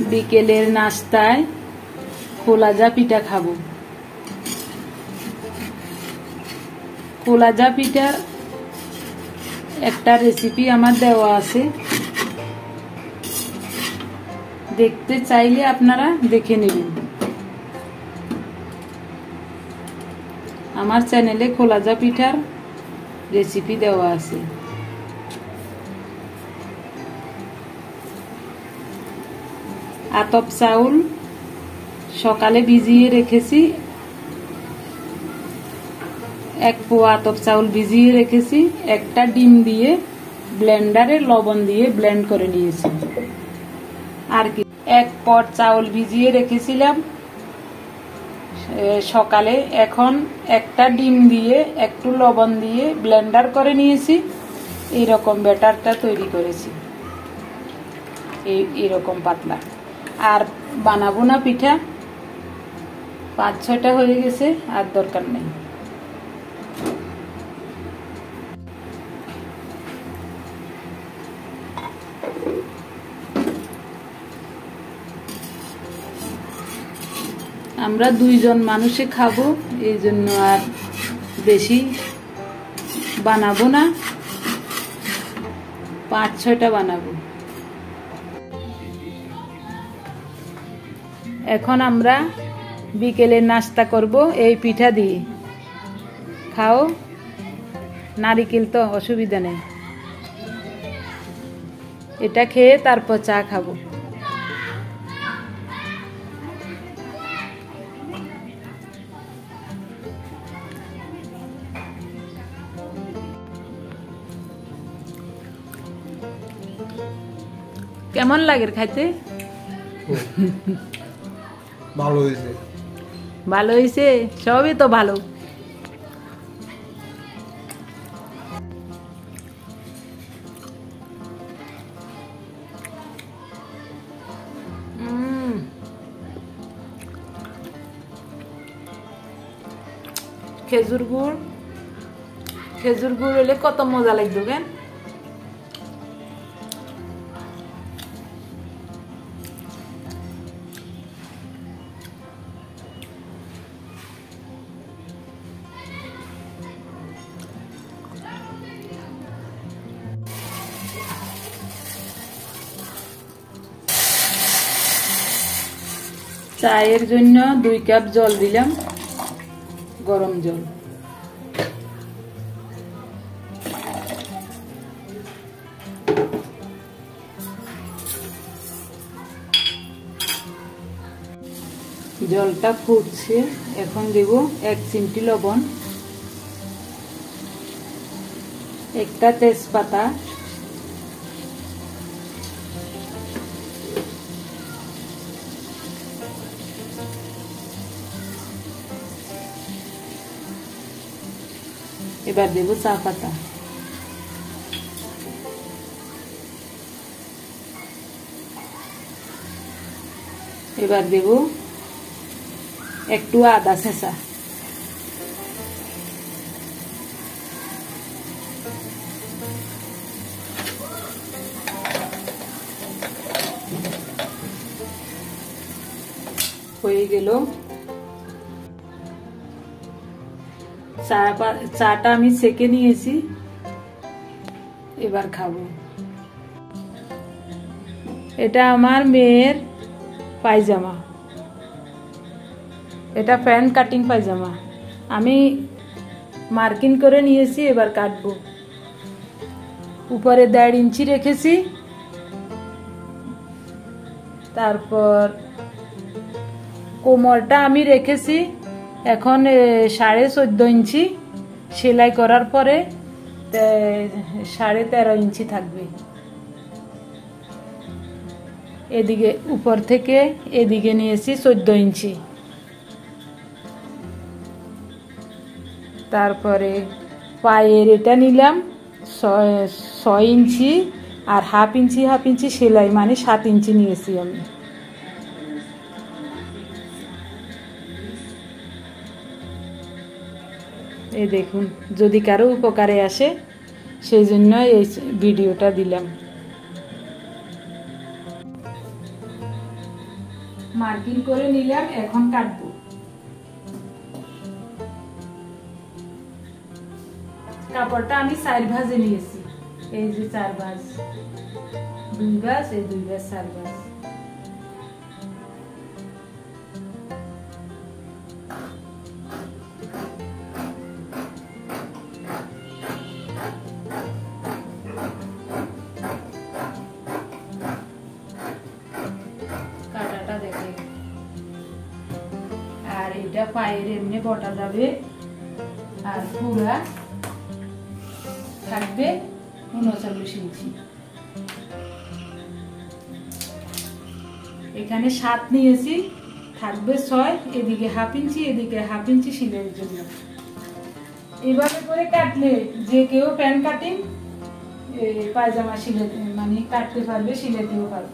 বিকেলের নাস্তায় খোলাজা পিঠা খাবো। খোলাজা পিঠার একটা রেসিপি আমার দেওয়া আছে, দেখতে চাইলে আপনারা দেখে নেবেন। আমার চ্যানেলে খোলাজা পিঠার রেসিপি দেওয়া আছে। আতপ চাউল সকালে ভিজিয়ে রেখেছি, 1 পোয়া আতপ চাউল ভিজিয়ে রেখেছি। একটা ডিম দিয়ে ব্লেন্ডারে লবণ দিয়ে ব্লেন্ড করে নিয়েছি। আর কি 1 পট চাউল ভিজিয়ে রেখেছিলাম সকালে, এখন একটা ডিম দিয়ে একটু লবণ দিয়ে ব্লেন্ডার করে নিয়েছি। এইরকম ব্যাটারটা তৈরি করেছি, এইরকম পাতলা। আর বানাবো না পিঠা, 5-6টা হয়ে গেছে, আর দরকার নেই। আমরা 2 জন মানুষে খাবো, এই জন্য আর বেশি বানাবো না, 5-6টা বানাবো। এখন আমরা বিকেলে নাস্তা করব এই পিঠা দিয়ে। খাও, নারিকেল তো অসুবিধা নেই। এটা খেয়ে তারপর চা খাবো। কেমন লাগে খাইতে? ভালো হয়েছে। ভালো হয়েছে, সবই তো ভালো। খেজুর গুড় হলে কত মজা লাগবে কেন? চায়ের জন্য 2 কাপ জল দিলাম, গরম জল। জলটা ফুটছে, এখন দেব 1 চিমটি লবণ, একটা তেজপাতা, এবার দেব চা পাতা, এবার দেব একটু আদা ছেঁচা, হয়ে গেল। চাটা আমি সেকে নিয়েছি, এবার খাবো। এটা আমার মেয়ের পায়জামা, এটা প্যান্ট কাটিং পায়জামা। আমি মার্কিং করে নিয়েছি, এবার কাটবো। উপরে 1.5 ইঞ্চি রেখেছি, তারপর কোমরটা আমি রেখেছি এখন 14.5 ইঞ্চি, সেলাই করার পরে 13.5 ইঞ্চি থাকবে। এদিকে উপর থেকে এদিকে নিয়েছি 14 ইঞ্চি। তারপরে পায়ের এটা নিলাম 6 ইঞ্চি, আর হাফ ইঞ্চি সেলাই, মানে 7 ইঞ্চি নিয়েছি আমি। এই দেখুন, যদি কারো উপকারে আসে সেই জন্য এই ভিডিওটা দিলাম। মার্কিং করে নিলাম, এখন কাটবো। কাপড়টা আমি 4 ভাঁজে নিয়েছি, এই যে 4 ভাঁজ, 2 ভাঁজ, এই 2 ভাঁজ, 4 ভাঁজ। কাটাটা দেখে, আর এটা পায়ের এমনি বটা যাবে, আর পুরা থাকবে 39 ইঞ্চি। এখানে 7 নিয়েছি, থাকবে 6, এদিকে 1/2 ইঞ্চি, এদিকে 1/2 ইঞ্চি সেলাইয়ের জন্য। এভাবে করে কাটলে যে কেউ প্যান্ট কাটিং পায়জামা সিলাতে মানে কাটতে পারবে, সিলাতেও পারবে।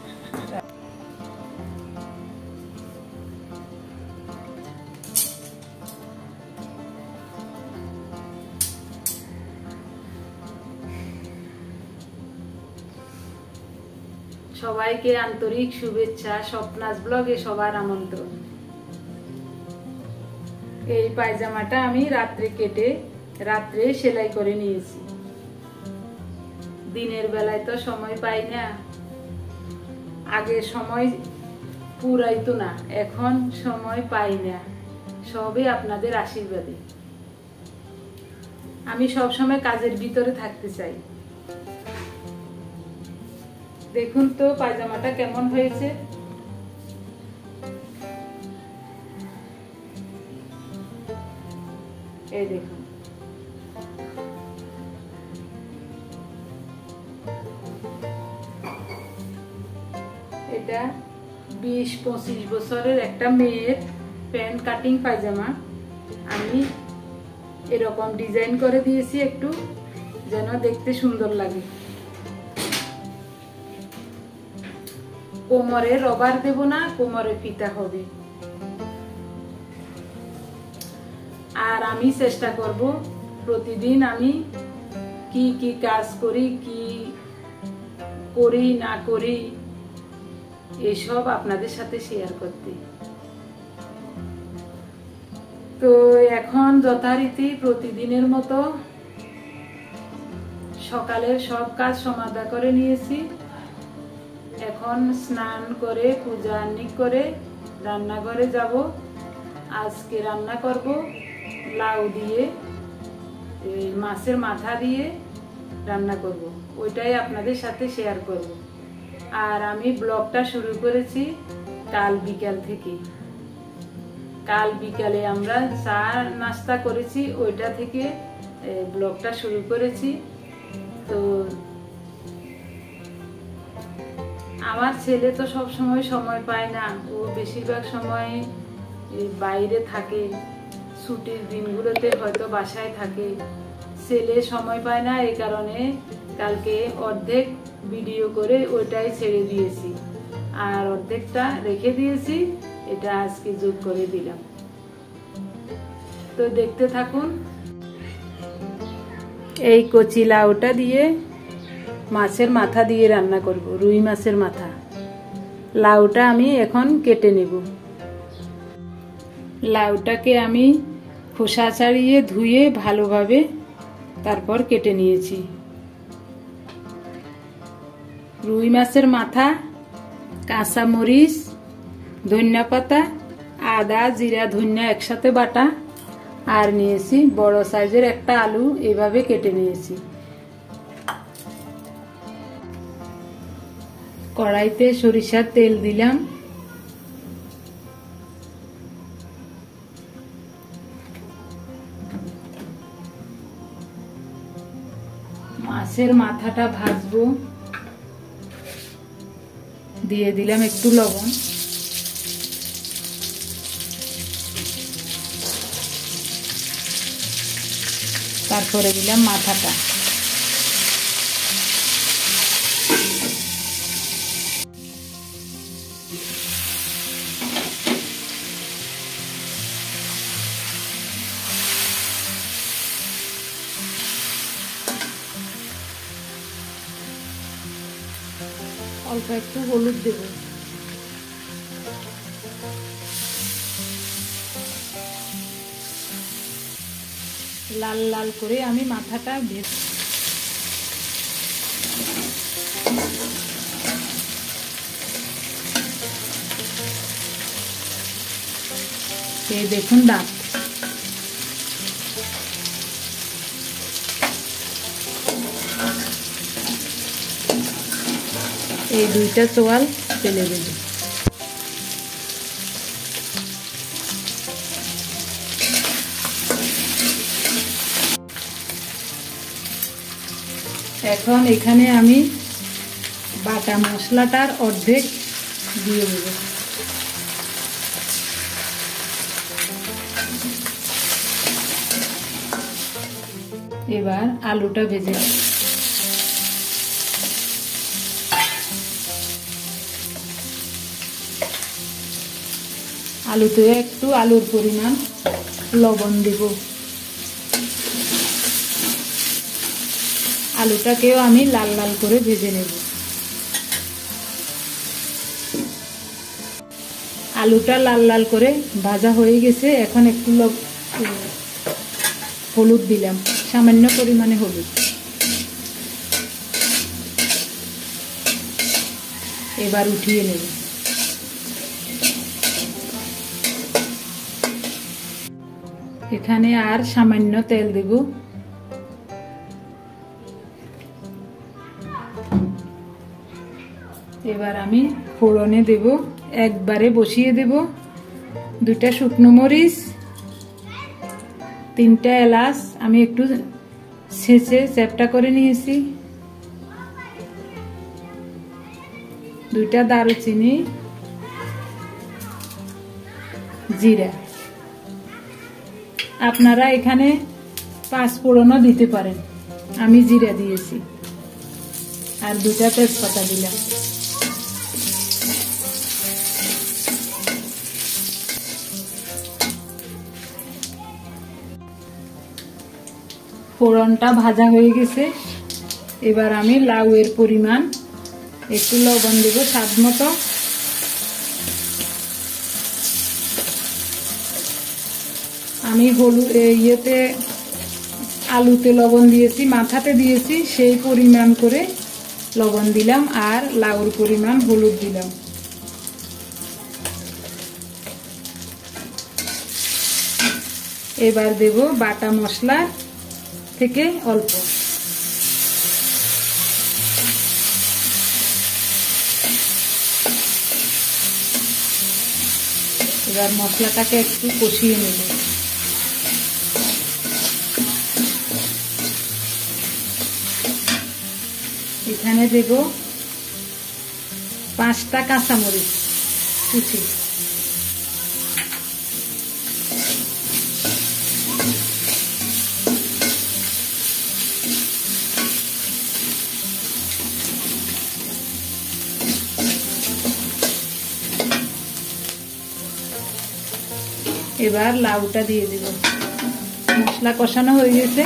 সবাইকে আন্তরিক শুভেচ্ছা, স্বপ্নাস ব্লগে সবার আমন্ত্রণ। এই পায়জামাটা আমি রাত্রে কেটে রাত্রে সেলাই করে নিয়েছি। দিনের বেলায় তো সময় পাই না, আগে সময় পুরাইতো না, এখন সময় পাই না, সবই আপনাদের আশীর্বাদে। আমি সবসময় কাজের ভিতরে থাকতে চাই। দেখুন তো পায়জামাটা কেমন হয়েছে। এই দেখুন, এটা 20-25 বছরের একটা মেয়ের প্যান্ট কাটিং পায়জামা। আমি এরকম ডিজাইন করে দিয়েছি একটু, যেন দেখতে সুন্দর লাগে। কোমরে রবার দেব না, কোমরে ফিতা হবে। আর আমি চেষ্টা করব প্রতিদিন আমি কি কি কাজ করি, কি করি না করি, এসব আপনাদের সাথে শেয়ার করতে। তো এখন যথারীতি প্রতিদিনের মতো সকালের সব কাজ সমাধা করে নিয়েছি। এখন স্নান করে পূজা আহ্নিক করে রান্নাঘরে যাব। আজকে রান্না করব লাউ দিয়ে, মাছের মাথা দিয়ে রান্না করব, ওইটাই আপনাদের সাথে শেয়ার করব। আর আমি ব্লগটা শুরু করেছি কাল বিকাল থেকে। কাল বিকালে আমরা চা নাস্তা করেছি, ওইটা থেকে ব্লগটা শুরু করেছি। তো আমার ছেলে তো সব সময় পায় না, ও বেশিরভাগ সময় বাইরে থাকে, ছুটির দিনগুলোতে হয়তো বাসায় থাকে। ছেলে সময় পায় না, এই কারণে কালকে অর্ধেক ভিডিও করে ওইটাই ছেড়ে দিয়েছি, আর অর্ধেকটা রেখে দিয়েছি, এটা আজকে যোগ করে দিলাম। তো দেখতে থাকুন। এই কচি লাউটা দিয়ে মাছের মাথা দিয়ে রান্না করব, রুই মাছের মাথা। লাউটা আমি এখন কেটে নেব। লাউটাকে আমি খোসা ছাড়িয়ে ধুয়ে ভালোভাবে তারপর কেটে নিয়েছি। রুই মাছের মাথা, কাঁচা মরিচ, ধনিয়া পাতা, আদা, জিরা, ধনিয়া একসাথে বাটা, আর নিয়েছি বড় সাইজের একটা আলু, এভাবে কেটে নিয়েছি। কড়াইতে সরিষার তেল দিলাম। মাছের মাথাটা ভাজবো, দিয়ে দিলাম একটু লবণ। তারপরে দিলাম মাথাটা। অল্প একটু হলুদ দেব। লাল লাল করে আমি মাথাটা এই দেখুন দাঁত। এই দুইটা চোয়াল ফেলে দেব। এখন এখানে আমি বাটা মশলাটার অর্ধেক দিয়ে দেব। এবার আলুটা ভেজে নেব। আলুতে একটু আলুর পরিমাণ লবণ দেব। আলুটাকেও আমি লাল লাল করে ভেজে নেব। আলুটা লাল লাল করে ভাজা হয়ে গেছে। এখন একটু হলুদ দিলাম, সামান্য পরিমাণে হলুদ। এবার উঠিয়ে নেব। এখানে আর সামান্য তেল দেব। এবার আমি ফোড়নে দেব, একবারে বসিয়ে দেব 2টা শুকনো মরিচ, 3টা এলাচ আমি একটু ছেঁচে চ্যাপটা করে নিয়েছি, 2টা দারুচিনি, জিরা। আপনারা এখানে 5 ফোড়নও দিতে পারেন, আমি জিরা দিয়েছি, আর 2টা তেজপাতা দিলাম। ফোড়নটা ভাজা হয়ে গেছে। এবার আমি লাউয়ের পরিমাণ একটু লবণ দেব স্বাদ মতো। আমি ইয়েতে আলুতে লবণ দিয়েছি, মাথাতে দিয়েছি, সেই পরিমাণ করে লবণ দিলাম, আর লাউর পরিমাণ হলুদ দিলাম। এবার দেব বাটা মশলা থেকে অল্প। এবার মশলাটাকে একটু কষিয়ে নেব। এখানে দেব 5টা কাঁচামরিচ কুচি। এবার লাউটা দিয়ে দেব। মশলা কষানো হয়ে গেছে।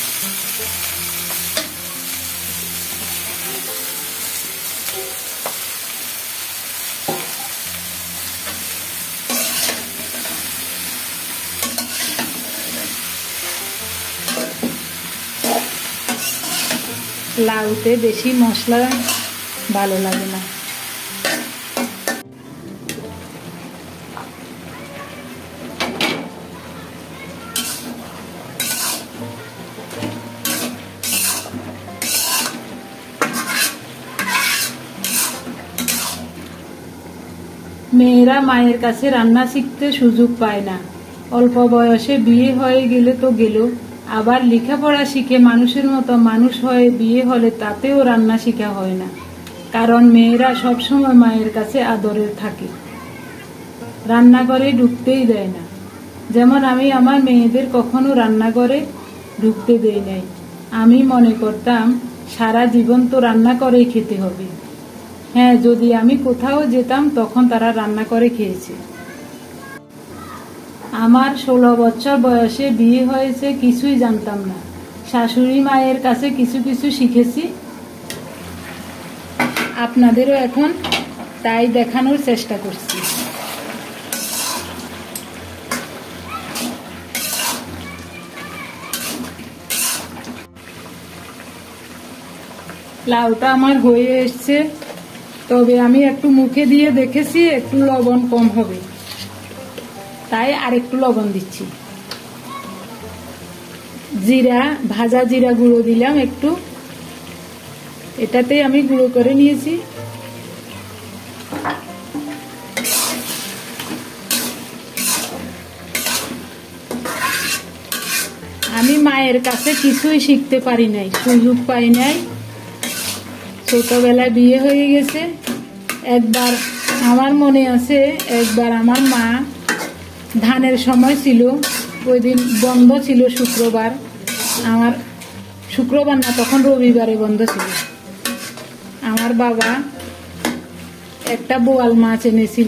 লাউতে বেশি মশলা ভালো লাগে না। মেয়েরা মায়ের কাছে রান্না শিখতে সুযোগ পায় না। অল্প বয়সে বিয়ে হয়ে গেলে তো গেল, আবার লেখাপড়া শিখে মানুষের মতো মানুষ হয়ে বিয়ে হলে তাতেও রান্না শিখা হয় না। কারণ মেয়েরা সবসময় মায়ের কাছে আদরের থাকে, রান্নাঘরে ঢুকতেই দেয় না। যেমন আমি আমার মেয়েদের কখনো রান্নাঘরে ঢুকতে দেই নাই। আমি মনে করতাম সারা জীবন তো রান্না করেই খেতে হবে। হ্যাঁ, যদি আমি কোথাও যেতাম তখন তারা রান্না করে খেয়েছে। আমার 16 বছর বয়সে বিয়ে হয়েছে, কিছুই জানতাম না। শাশুড়ি মায়ের কাছে কিছু কিছু শিখেছি। আপনাদেরও এখন তাই দেখানোর চেষ্টা করছি। লাউটা আমার হয়ে এসছে, তবে আমি একটু মুখে দিয়ে দেখেছি একটু লবণ কম হবে, তাই আর একটু লবণ দিচ্ছি। জিরা, ভাজা জিরা গুঁড়ো দিলাম একটু, এটাতেই আমি গুঁড়ো করে নিয়েছি। আমি মায়ের কাছে কিছুই শিখতে পারি নাই, সুযোগ পাই নাই। ছোটবেলায় বিয়ে হয়ে গেছে। একবার আমার মনে আছে, একবার আমার মা ধানের সময় ছিল, ওই দিন বন্ধ ছিল শুক্রবার, আমার শুক্রবার না তখন রবিবারে বন্ধ ছিল। আমার বাবা একটা বোয়াল মাছ এনেছিল,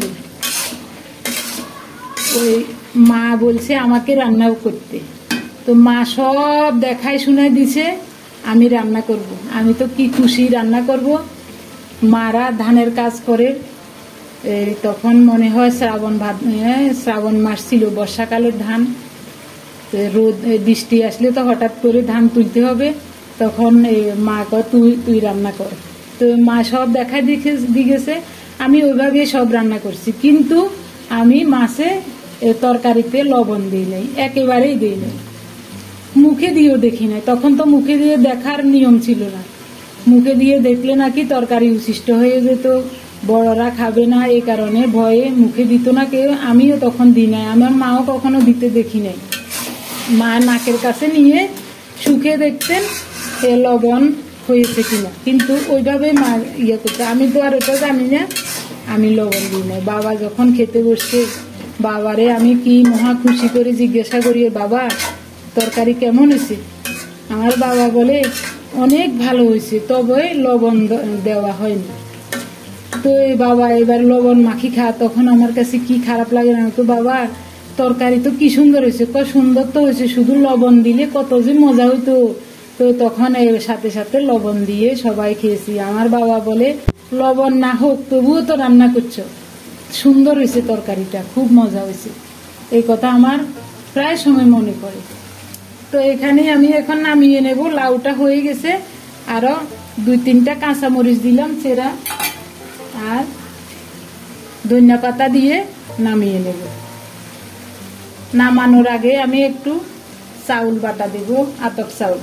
ওই মা বলছে আমাকে রান্নাও করতে। তো মা সব দেখাই শুনাই দিছে, আমি রান্না করব। আমি তো কি খুশি, রান্না করব। মারা ধানের কাজ করে, তখন মনে হয় শ্রাবণ মাস ছিল, বর্ষাকালের ধান। রোদ বৃষ্টি আসলে তো হঠাৎ করে ধান তুলতে হবে, তখন মা কয় তুই রান্না কর। তো মা সব দেখাই দিয়েছে, আমি ওইভাবে সব রান্না করছি। কিন্তু আমি মাছে তরকারিতে লবণ দিই নাই, একেবারেই দিই নাই, মুখে দিয়েও দেখি নাই। তখন তো মুখে দিয়ে দেখার নিয়ম ছিল না, মুখে দিয়ে দেখলে নাকি তরকারি উচ্ছিষ্ট হয়ে যেত, বড়রা খাবে না, এই কারণে ভয়ে মুখে দিত না কেউ। আমিও তখন দিই নাই, আমার মাও কখনো দিতে দেখি নাই। মা নাকের কাছে নিয়ে শুকে দেখতেন লবণ হয়েছে কিনা, কিন্তু ওইভাবে মা ইয়ে করতে। আমি তো আর ওটা জানি না, আমি লবণ দিই নাই। বাবা যখন খেতে বসছে, বাবারে আমি কি মহা খুশি করে জিজ্ঞাসা করি, বাবা তরকারি কেমন হয়েছে? আমার বাবা বলে অনেক ভালো হয়েছে, তবে লবণ দেওয়া হয়নি। তো এই বাবা এবার লবণ মাখি খা, তখন আমার কাছে কি খারাপ লাগে না। তো বাবা তরকারি তো কি সুন্দর হয়েছে, কত সুন্দর তো হয়েছে, শুধু লবণ দিলে কত যে মজা হইতো। তো তখন এর সাথে সাথে লবণ দিয়ে সবাই খেয়েছি। আমার বাবা বলে লবণ না হোক তবুও তো রান্না করছো, সুন্দর হয়েছে তরকারিটা, খুব মজা হয়েছে। এই কথা আমার প্রায় সময় মনে পড়ে। তো এখানে আমি এখন নামিয়ে নেব। লাউটা হয়ে গেছে, আরো 2-3টা কাঁচামরিচ দিলাম চেরা, আর ধনিয়া পাতা দিয়ে নামিয়ে নেব। নামানোর আগে আমি একটু চাউল বাটা দেব, আতপ চাউল।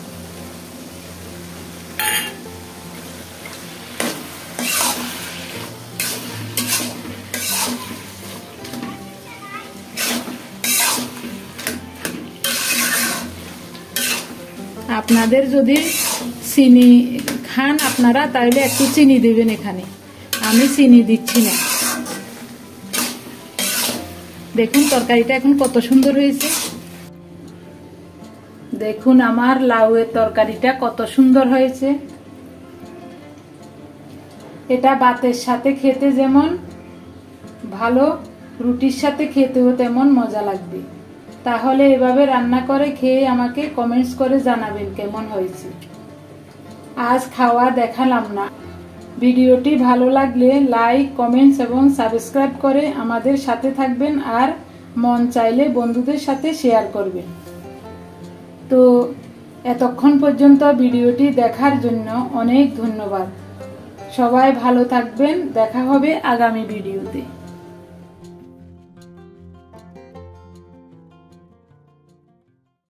আপনাদের যদি চিনি খান আপনারা, তাহলে একটু চিনি দেবেন এখানে, আমি চিনি দিচ্ছি না। দেখুন তরকারিটা এখন কত সুন্দর হয়েছে। দেখুন আমার লাউয়ের তরকারিটা কত সুন্দর হয়েছে। এটা ভাতের সাথে খেতে যেমন ভালো, রুটির সাথে খেতেও তেমন মজা লাগবে। তাহলে এভাবে রান্না করে খেয়ে আমাকে কমেন্টস করে জানাবেন কেমন হয়েছে। আজ খাওয়া দেখালাম না। ভিডিওটি ভালো লাগলে লাইক, কমেন্টস এবং সাবস্ক্রাইব করে আমাদের সাথে থাকবেন, আর মন চাইলে বন্ধুদের সাথে শেয়ার করবেন। তো এতক্ষণ পর্যন্ত ভিডিওটি দেখার জন্য অনেক ধন্যবাদ। সবাই ভালো থাকবেন, দেখা হবে আগামী ভিডিওতে।